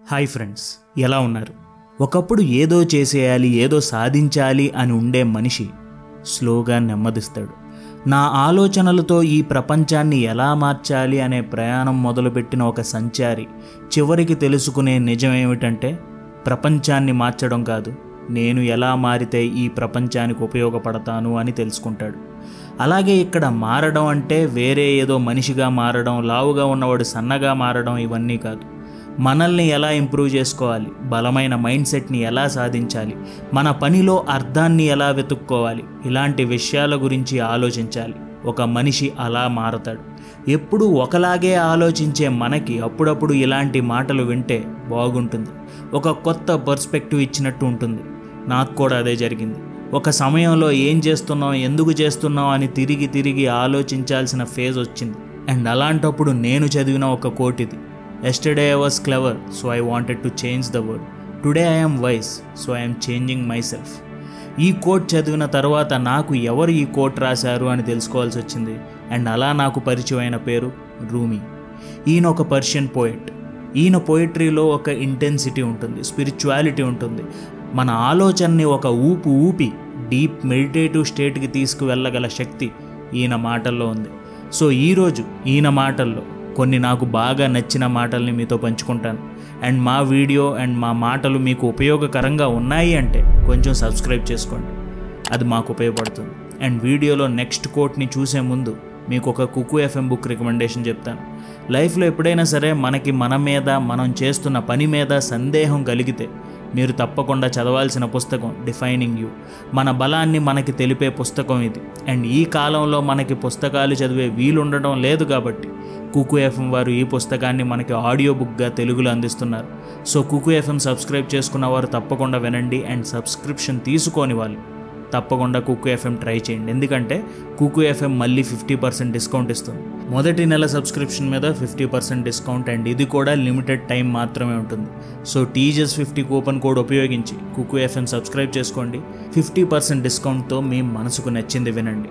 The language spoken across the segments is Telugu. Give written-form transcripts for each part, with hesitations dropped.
హాయ్ ఫ్రెండ్స్, ఎలా ఉన్నారు? ఒకప్పుడు ఏదో చేసేయాలి, ఏదో సాధించాలి అని ఉండే మనిషి స్లోగా నెమ్మదిస్తాడు. నా ఆలోచనలతో ఈ ప్రపంచాన్ని ఎలా మార్చాలి అనే ప్రయాణం మొదలుపెట్టిన ఒక సంచారి చివరికి తెలుసుకునే నిజం ఏమిటంటే, ప్రపంచాన్ని మార్చడం కాదు, నేను ఎలా మారితే ఈ ప్రపంచానికి ఉపయోగపడతాను అని తెలుసుకుంటాడు. అలాగే ఇక్కడ మారడం అంటే వేరే ఏదో మనిషిగా మారడం, లావుగా ఉన్నవాడు సన్నగా మారడం ఇవన్నీ కాదు. మనల్ని ఎలా ఇంప్రూవ్ చేసుకోవాలి, బలమైన మైండ్ సెట్ని ఎలా సాధించాలి, మన పనిలో అర్థాన్ని ఎలా వెతుక్కోవాలి, ఇలాంటి విషయాల గురించి ఆలోచించాలి. ఒక మనిషి అలా మారతాడు. ఎప్పుడూ ఒకలాగే ఆలోచించే మనకి అప్పుడప్పుడు ఇలాంటి మాటలు వింటే బాగుంటుంది. ఒక కొత్త పర్స్పెక్టివ్ ఇచ్చినట్టు ఉంటుంది. నాకు కూడా అదే జరిగింది. ఒక సమయంలో ఏం చేస్తున్నాం, ఎందుకు చేస్తున్నాం అని తిరిగి తిరిగి ఆలోచించాల్సిన ఫేజ్ వచ్చింది. అండ్ అలాంటప్పుడు నేను చదివిన ఒక కోట్ ఇది: Yesterday I was clever, so I wanted to change the world. Today I am wise, so I am changing myself. ఈ కోట్ చదివిన తర్వాత నాకు ఎవరు ఈ కోట్ రాశారు అని తెలుసుకోవాల్సి వచ్చింది. అండ్ అలా నాకు పరిచయం అయిన పేరు రూమీ. ఈయన ఒక పర్షియన్ పోయెట్. ఈయన పోయిటరీలో ఒక ఇంటెన్సిటీ ఉంటుంది, స్పిరిచువాలిటీ ఉంటుంది. మన ఆలోచనని ఒక ఊపి డీప్ మెడిటేటివ్ స్టేట్కి తీసుకువెళ్ళగల శక్తి ఈయన మాటల్లో ఉంది. సో ఈరోజు ఈయన మాటల్లో కొన్ని నాకు బాగా నచ్చిన మాటల్ని మీతో పంచుకుంటాను. అండ్ మా వీడియో అండ్ మా మాటలు మీకు ఉపయోగకరంగా ఉన్నాయి అంటే కొంచెం సబ్స్క్రైబ్ చేసుకోండి, అది మాకు ఉపయోగపడుతుంది. అండ్ వీడియోలో నెక్స్ట్ కోట్ని చూసే ముందు మీకు ఒక కుకు ఎఫ్ఎం బుక్ రికమెండేషన్ చెప్తాను. లైఫ్లో ఎప్పుడైనా సరే మనకి మన మీద, మనం చేస్తున్న పని మీద సందేహం కలిగితే మీరు తప్పకుండా చదవాల్సిన పుస్తకం డిఫైనింగ్ యూ. మన బలాన్ని మనకి తెలిపే పుస్తకం ఇది. అండ్ ఈ కాలంలో మనకి పుస్తకాలు చదివే వీలుండడం లేదు కాబట్టి కుకు ఎఫ్ఎం వారు ఈ పుస్తకాన్ని మనకి ఆడియో బుక్గా తెలుగులో అందిస్తున్నారు. సో కుకు ఎఫ్ఎం సబ్స్క్రైబ్ చేసుకున్న వారు తప్పకుండా వినండి. అండ్ సబ్స్క్రిప్షన్ తీసుకోని వాళ్ళు తప్పకుండా కుకు ఎఫ్ఎం ట్రై చేయండి. ఎందుకంటే కుకు ఎఫ్ఎం మళ్ళీ 50% డిస్కౌంట్ ఇస్తుంది. మొదటి నెల సబ్స్క్రిప్షన్ మీద 50% డిస్కౌంట్. అండ్ ఇది కూడా లిమిటెడ్ టైం మాత్రమే ఉంటుంది. సో TJS50 కూపన్ కోడ్ ఉపయోగించి కుకు ఎఫ్ఎం సబ్స్క్రైబ్ చేసుకోండి. 50% డిస్కౌంట్తో మీ మనసుకు నచ్చింది వినండి.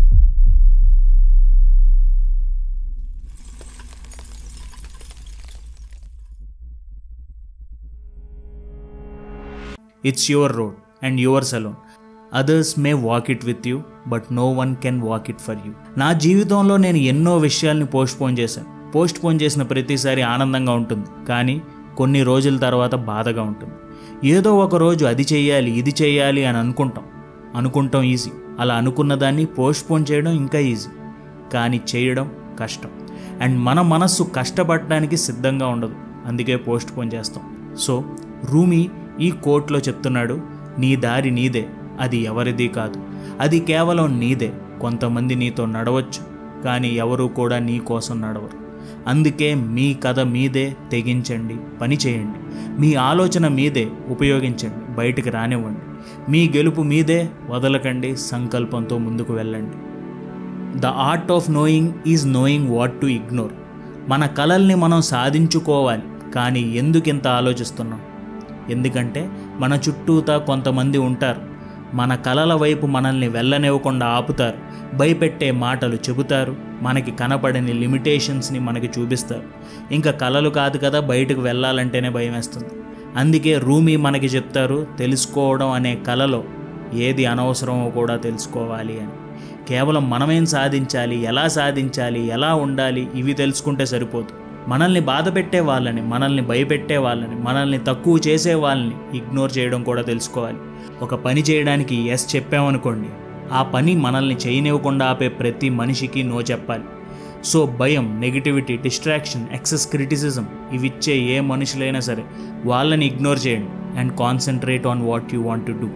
It's your road and yours alone. Others may walk it with you, but no one can walk it for you. నా జీవితంలో నేను ఎన్నో విషయాల్ని పోస్ట్పోన్ చేసిన ప్రతిసారి ఆనందంగా ఉంటుంది, కానీ కొన్ని రోజుల తర్వాత బాధగా ఉంటుంది. ఏదో ఒక రోజు అది చేయాలి, ఇది చేయాలి అని అనుకుంటాం ఈజీ. అలా అనుకున్న దాన్ని పోస్ట్పోన్ చేయడం ఇంకా ఈజీ, కానీ చేయడం కష్టం. అండ్ మన మనస్సు కష్టపడడానికి సిద్ధంగా ఉండదు, అందుకే పోస్ట్పోన్ చేస్తాం. సో రూమీ ఈ కోట్లో చెప్తున్నాడు, నీ దారి నీదే, అది ఎవరిది కాదు, అది కేవలం నీదే. కొంతమంది నీతో నడవచ్చు, కానీ ఎవరూ కూడా నీ కోసం నడవరు. అందుకే మీ కథ మీదే, తెగించండి, పని చేయండి. మీ ఆలోచన మీదే, ఉపయోగించండి, బయటికి రానివ్వండి. మీ గెలుపు మీదే, వదలకండి, సంకల్పంతో ముందుకు వెళ్ళండి. The art of knowing is knowing what to ignore. మన కలల్ని మనం సాధించుకోవాలి, కానీ ఎందుకింత ఆలోచిస్తున్నాం? ఎందుకంటే మన చుట్టూతా కొంతమంది ఉంటారు, మన కలల వైపు మనల్ని వెళ్ళనివ్వకుండా ఆపుతారు, భయపెట్టే మాటలు చెబుతారు, మనకి కనపడని లిమిటేషన్స్ని మనకి చూపిస్తారు. ఇంకా కలలు కాదు కదా, బయటకు వెళ్ళాలంటేనే భయం వేస్తుంది. అందుకే రూమీ మనకి చెప్తారు, తెలుసుకోవడం అనే కలలో ఏది అనవసరమో కూడా తెలుసుకోవాలి అని. కేవలం మనమేం సాధించాలి, ఎలా ఉండాలి ఇవి తెలుసుకుంటే సరిపోదు. మనల్ని బాధ పెట్టే వాళ్ళని, మనల్ని భయపెట్టే వాళ్ళని, మనల్ని తక్కువ చేసే వాళ్ళని ఇగ్నోర్ చేయడం కూడా తెలుసుకోవాలి. ఒక పని చేయడానికి ఎస్ చెప్పామనుకోండి, ఆ పని మనల్ని చేయనివ్వకుండా ఆపే ప్రతి మనిషికి నో చెప్పాలి. సో భయం, నెగిటివిటీ, డిస్ట్రాక్షన్, ఎక్సెస్ క్రిటిసిజం ఇవిచ్చే ఏ మనుషులైనా సరే వాళ్ళని ఇగ్నోర్ చేయండి and concentrate on what you want to do.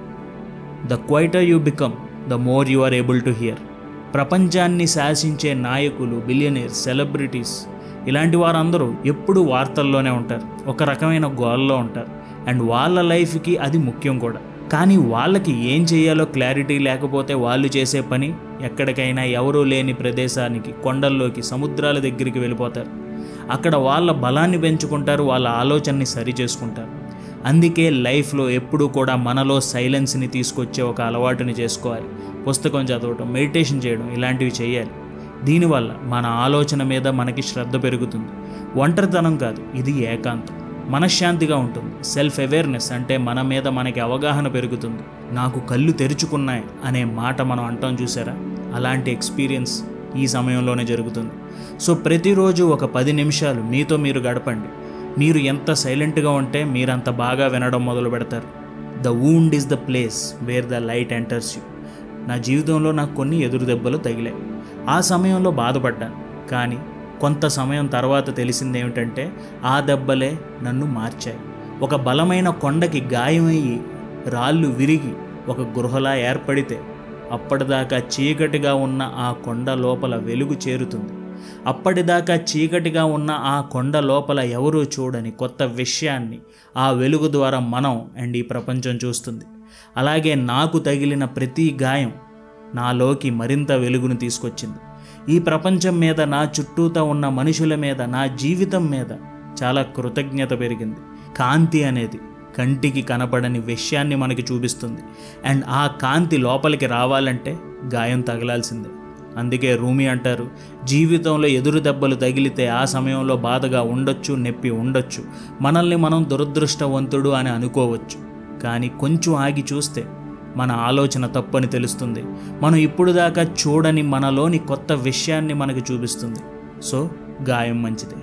The quieter you become, the more you are able to hear. ప్రపంచాన్ని శాసించే నాయకులు, బిలియనీర్స్, సెలబ్రిటీస్ ఇలాంటి వారందరూ ఎప్పుడూ వార్తల్లోనే ఉంటారు, ఒక రకమైన గోల్లో ఉంటారు. అండ్ వాళ్ళ లైఫ్కి అది ముఖ్యం కూడా. కానీ వాళ్ళకి ఏం చేయాలో క్లారిటీ లేకపోతే వాళ్ళు చేసే పని ఎక్కడికైనా ఎవరూ లేని ప్రదేశానికి, కొండల్లోకి, సముద్రాల దగ్గరికి వెళ్ళిపోతారు. అక్కడ వాళ్ళ బలాన్ని పెంచుకుంటారు, వాళ్ళ ఆలోచనని సరి చేసుకుంటారు. అందుకే లైఫ్లో ఎప్పుడూ కూడా మనలో సైలెన్స్ని తీసుకొచ్చే ఒక అలవాటుని చేసుకోవాలి. పుస్తకం చదవటం, మెడిటేషన్ చేయడం ఇలాంటివి చేయాలి. దీనివల్ల మన ఆలోచన మీద మనకి శ్రద్ధ పెరుగుతుంది. ఒంటరితనం కాదు, ఇది ఏకాంతం. మనశ్శాంతిగా ఉంటుంది. సెల్ఫ్ అవేర్నెస్ అంటే మన మీద మనకి అవగాహన పెరుగుతుంది. నాకు కళ్ళు తెరుచుకున్నాయి అనే మాట మనం అంటాం చూసారా, అలాంటి ఎక్స్పీరియన్స్ ఈ సమయంలోనే జరుగుతుంది. సో ప్రతిరోజు ఒక 10 నిమిషాలు మీతో మీరు గడపండి. మీరు ఎంత సైలెంట్గా ఉంటే మీరంత బాగా వినడం మొదలు పెడతారు. The wound is the place where the light enters you. నా జీవితంలో నాకు కొన్ని ఎదురు దెబ్బలు తగిలాయి. ఆ సమయంలో బాధపడ్డాను. కానీ కొంత సమయం తర్వాత తెలిసింది ఏమిటంటే ఆ దెబ్బలే నన్ను మార్చాయి. ఒక బలమైన కొండకి గాయమయ్యి రాళ్ళు విరిగి ఒక గృహలా ఏర్పడితే అప్పటిదాకా చీకటిగా ఉన్న ఆ కొండ లోపల వెలుగు చేరుతుంది. అప్పటిదాకా చీకటిగా ఉన్న ఆ కొండ లోపల ఎవరూ చూడని కొత్త విషయాన్ని ఆ వెలుగు ద్వారా మనం అండ్ ఈ ప్రపంచం చూస్తుంది. అలాగే నాకు తగిలిన ప్రతి గాయం నాలోకి మరింత వెలుగును తీసుకొచ్చింది. ఈ ప్రపంచం మీద, నా చుట్టూతా ఉన్న మనుషుల మీద, నా జీవితం మీద చాలా కృతజ్ఞత పెరిగింది. కాంతి అనేది కంటికి కనపడని విషయాన్ని మనకి చూపిస్తుంది. అండ్ ఆ కాంతి లోపలికి రావాలంటే గాయం తగలాల్సిందే. అందుకే రూమీ అంటారు, జీవితంలో ఎదురు దెబ్బలు తగిలితే ఆ సమయంలో బాధగా ఉండొచ్చు, నొప్పి ఉండొచ్చు, మనల్ని మనం దురదృష్టవంతుడు అని అనుకోవచ్చు. కానీ కొంచెం ఆగి చూస్తే మన ఆలోచన తప్పని తెలుస్తుంది. మనం ఇప్పుడు దాకా చూడని మనలోని కొత్త విషయాన్ని మనకు చూపిస్తుంది. సో గాయం మంచిదే.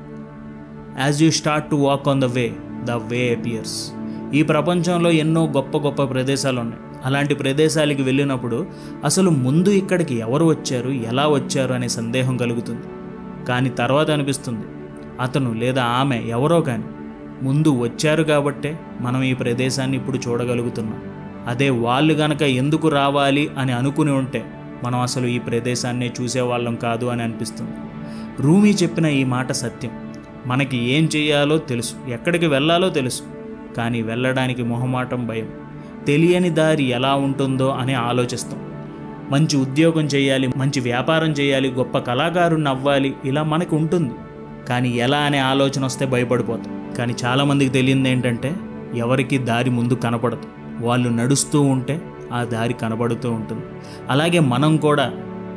As you start to walk on the way appears. ఈ ప్రపంచంలో ఎన్నో గొప్ప గొప్ప ప్రదేశాలు ఉన్నాయి. అలాంటి ప్రదేశాలకి వెళ్ళినప్పుడు అసలు ముందు ఇక్కడికి ఎవరు వచ్చారు, ఎలా వచ్చారు అనే సందేహం కలుగుతుంది. కానీ తర్వాత అనిపిస్తుంది అతను లేదా ఆమె ఎవరో కానీ ముందు వచ్చారు కాబట్టే మనం ఈ ప్రదేశాన్ని ఇప్పుడు చూడగలుగుతున్నాం. అదే వాళ్ళు గనక ఎందుకు రావాలి అని అనుకుని ఉంటే మనం అసలు ఈ ప్రదేశాన్ని చూసేవాళ్ళం కాదు అని అనిపిస్తుంది. రూమీ చెప్పిన ఈ మాట సత్యం. మనకి ఏం చేయాలో తెలుసు, ఎక్కడికి వెళ్ళాలో తెలుసు, కానీ వెళ్ళడానికి మొహమాటం, భయం, తెలియని దారి ఎలా ఉంటుందో అని ఆలోచిస్తాం. మంచి ఉద్యోగం చేయాలి, మంచి వ్యాపారం చేయాలి, గొప్ప కళాకారుణ్ణి అవ్వాలి, ఇలా మనకు ఉంటుంది. కానీ ఎలా అనే ఆలోచన వస్తే భయపడిపోతాం. కానీ చాలామందికి తెలియంది ఏంటంటే ఎవరికి దారి ముందు కనపడదు. వాళ్ళు నడుస్తూ ఉంటే ఆ దారి కనబడుతూ ఉంటుంది. అలాగే మనం కూడా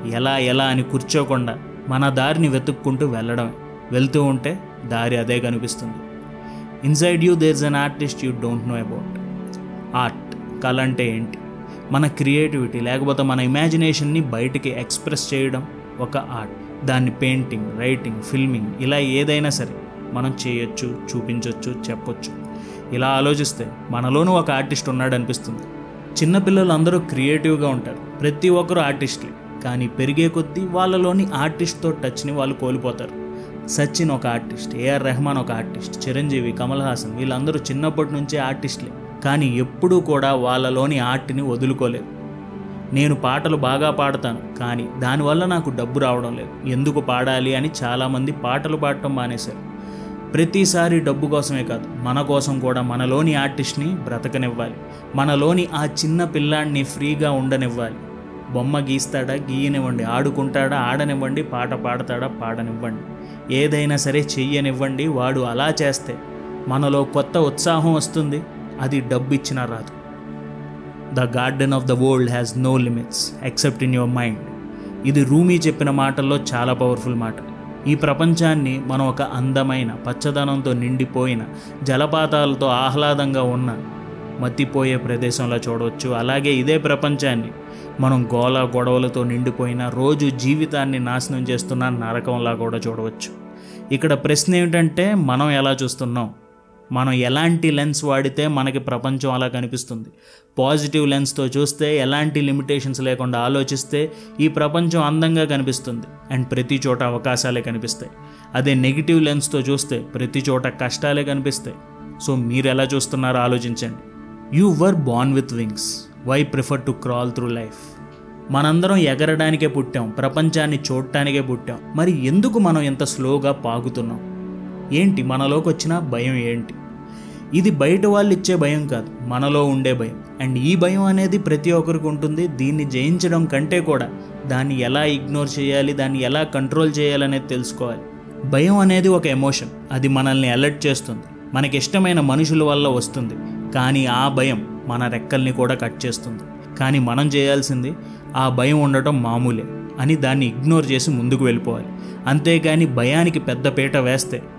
ఎలా అని కూర్చోకుండా మన దారిని వెతుక్కుంటూ వెళ్ళడమే. వెళ్తూ ఉంటే దారి అదే కనిపిస్తుంది. Inside you there is an artist you don't know about. Art, కళ అంటే ఏంటి? మన క్రియేటివిటీ లేకపోతే మన ఇమాజినేషన్ని బయటికి ఎక్స్ప్రెస్ చేయడం ఒక ఆర్ట్. దాన్ని పెయింటింగ్, రైటింగ్, ఫిల్మింగ్ ఇలా ఏదైనా సరే మనం చేయొచ్చు, చూపించవచ్చు, చెప్పొచ్చు. ఇలా ఆలోచిస్తే మనలోనూ ఒక ఆర్టిస్ట్ ఉన్నాడు అనిపిస్తుంది. చిన్నపిల్లలు అందరూ క్రియేటివ్గా ఉంటారు, ప్రతి ఒక్కరూ ఆర్టిస్టులే. కానీ పెరిగే కొద్దీ వాళ్ళలోని ఆర్టిస్ట్తో టచ్ని వాళ్ళు కోల్పోతారు. సచిన్ ఒక ఆర్టిస్ట్, ఏఆర్ రెహమాన్ ఒక ఆర్టిస్ట్, చిరంజీవి, కమల్ హాసన్ వీళ్ళందరూ చిన్నప్పటి నుంచే ఆర్టిస్టులే. కానీ ఎప్పుడూ కూడా వాళ్ళలోని ఆర్ట్ని వదులుకోలేదు. నేను పాటలు బాగా పాడతాను, కానీ దానివల్ల నాకు డబ్బు రావడం లేదు, ఎందుకు పాడాలి అని చాలామంది పాటలు పాడటం మానేశారు. ప్రతిసారి డబ్బు కోసమే కాదు, మన కోసం కూడా మనలోని ఆర్టిస్ట్ని బ్రతకనివ్వాలి. మనలోని ఆ చిన్న పిల్లాడిని ఫ్రీగా ఉండనివ్వాలి. బొమ్మ గీస్తాడా, గీయనివ్వండి. ఆడుకుంటాడా, ఆడనివ్వండి. పాట పాడతాడా, పాడనివ్వండి. ఏదైనా సరే చెయ్యనివ్వండి. వాడు అలా చేస్తే మనలో కొత్త ఉత్సాహం వస్తుంది. అది డబ్బు ఇచ్చినా రాదు. The garden of the world has no limits except in your mind. ఇది రూమీ చెప్పిన మాటల్లో చాలా పవర్ఫుల్ మాట. ఈ ప్రపంచాన్ని మనం ఒక అందమైన, పచ్చదనంతో నిండిపోయిన, జలపాతాలతో ఆహ్లాదంగా ఉన్న, మత్తిపోయే ప్రదేశంలో చూడవచ్చు. అలాగే ఇదే ప్రపంచాన్ని మనం గోల గొడవలతో నిండిపోయిన, రోజు జీవితాన్ని నాశనం చేస్తున్న నరకంలా కూడా చూడవచ్చు. ఇక్కడ ప్రశ్న ఏమిటంటే మనం ఎలా చూస్తున్నాం? మనం ఎలాంటి లెన్స్ వాడితే మనకి ప్రపంచం అలా కనిపిస్తుంది? పాజిటివ్ లెన్స్తో చూస్తే, ఎలాంటి లిమిటేషన్స్ లేకుండా ఆలోచిస్తే ఈ ప్రపంచం అందంగా కనిపిస్తుంది అండ్ ప్రతి చోట అవకాశాలే కనిపిస్తాయి. అదే నెగిటివ్ లెన్స్తో చూస్తే ప్రతి చోట కష్టాలే కనిపిస్తాయి. సో మీరు ఎలా చూస్తున్నారో ఆలోచించండి. You were born with wings, why prefer to crawl through life? మనందరం ఎగరడానికే పుట్టాం, ప్రపంచాన్ని చూడటానికే పుట్టాం. మరి ఎందుకు మనం ఎంత స్లోగా పాకుతున్నాం? ఏంటి మనలోకి వచ్చిన భయం ఏంటి? ఇది బయట వాళ్ళు ఇచ్చే భయం కాదు, మనలో ఉండే భయం. అండ్ ఈ భయం అనేది ప్రతి ఒక్కరికి ఉంటుంది. దీన్ని జయించడం కంటే కూడా దాన్ని ఎలా ఇగ్నోర్ చేయాలి, దాన్ని ఎలా కంట్రోల్ చేయాలనేది తెలుసుకోవాలి. భయం అనేది ఒక ఎమోషన్. అది మనల్ని అలర్ట్ చేస్తుంది, మనకి ఇష్టమైన మనుషుల వల్ల వస్తుంది. కానీ ఆ భయం మన రెక్కల్ని కూడా కట్ చేస్తుంది. కానీ మనం చేయాల్సింది ఆ భయం ఉండటం మామూలే అని దాన్ని ఇగ్నోర్ చేసి ముందుకు వెళ్ళిపోవాలి. అంతేగాని భయానికి పెద్ద పీట వేస్తే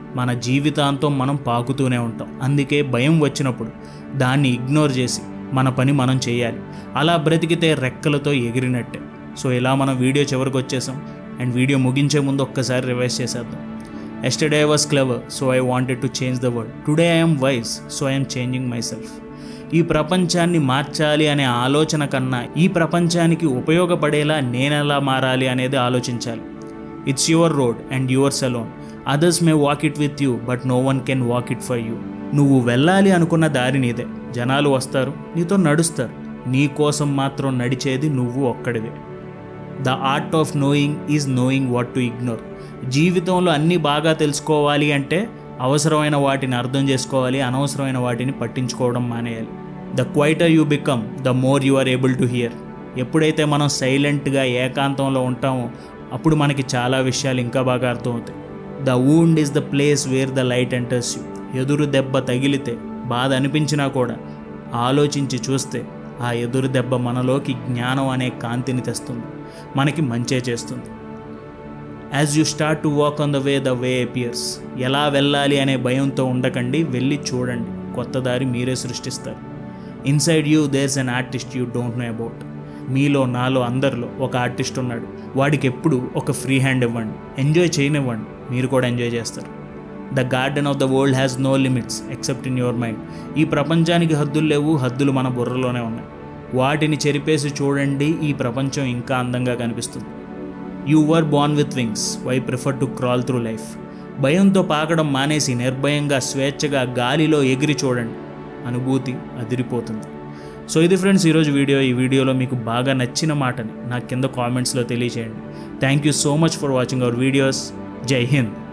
మన జీవితాంతం మనం పాకుతూనే ఉంటాం. అందుకే భయం వచ్చినప్పుడు దాన్ని ఇగ్నోర్ చేసి మన పని మనం చేయాలి. అలా బ్రతికితే రెక్కలతో ఎగిరినట్టే. సో ఇలా మనం వీడియో చివరికి వచ్చేసాం. అండ్ వీడియో ముగించే ముందు ఒక్కసారి రివైజ్ చేసేద్దాం. Yesterday I was clever, so I wanted to change the world. Today I am wise, so I am changing myself. ఈ ప్రపంచాన్ని మార్చాలి అనే ఆలోచన కన్నా ఈ ప్రపంచానికి ఉపయోగపడేలా నేనెలా మారాలి అనేది ఆలోచించాలి. It's your road and yours alone. Others may walk it with you, but no one can walk it for you. నువ్వు వెళ్ళాలి అనుకున్న దారి నీదే. జనాలు వస్తారు, నీతో నడుస్తారు. నీ కోసం మాత్రం నడిచేది నువ్వు ఒక్కడివే. The art of knowing is knowing what to ignore. జీవితంలో అన్నీ బాగా తెలుసుకోవాలి అంటే అవసరమైన వాటిని అర్థం చేసుకోవాలి, అనవసరమైన వాటిని పట్టించుకోవడం మానేయాలి. The quieter you become, the more you are able to hear. ఎప్పుడైతే మనం సైలెంట్గా ఏకాంతంలో ఉంటామో అప్పుడు మనకి చాలా విషయాలు ఇంకా బాగా అర్థమవుతాయి. The wound is the place where the light enters you. ఎదురు దెబ్బ తగిలితే బాధ అనిపించినా కూడా ఆలోచించి చూస్తే ఆ ఎదురు దెబ్బ మనలోకి జ్ఞానం అనే కాంతిని తెస్తుంది, మనకి మంచే చేస్తుంది. As you start to walk on the way appears. ఎలా వెళ్ళాలి అనే భయంతో ఉండకండి, వెళ్ళి చూడండి. కొత్త దారి మీరే సృష్టిస్తారు. Inside you there's an artist you don't know about. మీలో, నాలో, అందరిలో ఒక ఆర్టిస్ట్ ఉన్నాడు. వాడికి ఎప్పుడు ఒక ఫ్రీ హ్యాండ్ ఇవ్వండి, ఎంజాయ్ చేయనివ్వండి, మీరు కూడా ఎంజాయ్ చేస్తారు. The garden of the world has no limits except in your mind. ఈ ప్రపంచానికి హద్దులు లేవు, హద్దులు మన బుర్రలోనే ఉన్నాయి. వాటిని చెరిపేసి చూడండి, ఈ ప్రపంచం ఇంకా అందంగా కనిపిస్తుంది. You were born with wings. Why prefer to crawl through life? భయంతో పాకడం మానేసి నిర్భయంగా స్వేచ్ఛగా గాలిలో ఎగిరి చూడండి, అనుభూతి అదిరిపోతుంది. సో ఇది ఫ్రెండ్స్ ఈరోజు వీడియో. ఈ వీడియోలో మీకు బాగా నచ్చిన మాటని నాకు కింద కామెంట్స్లో తెలియచేయండి. Thank you so much for watching our videos. జై హింద్.